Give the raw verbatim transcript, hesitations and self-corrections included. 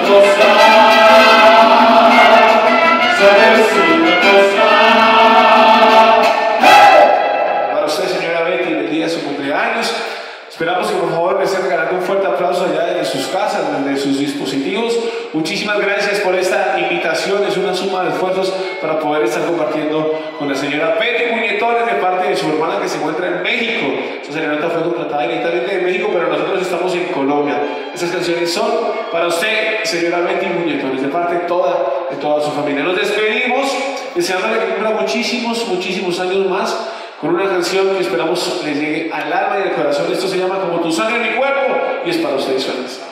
Para usted, señora Betty, el día de su cumpleaños. Esperamos que por favor le estén regalando un fuerte aplauso allá desde sus casas, desde sus dispositivos. Muchísimas gracias por esta invitación. Es una suma de esfuerzos para poder estar compartiendo con la señora Betty Muñetones de parte de su hermana que se encuentra en México. Esa señorita fue contratada directamente de México, pero nosotros estamos en Colombia. Estas canciones son para usted, señora Betty Muñetones, de parte de toda, de toda su familia. Nos despedimos deseándole que cumpla muchísimos, muchísimos años más, con una canción que esperamos les llegue al alma y al corazón. Esto se llama Como tu sangre en mi cuerpo y es para ustedes, felices.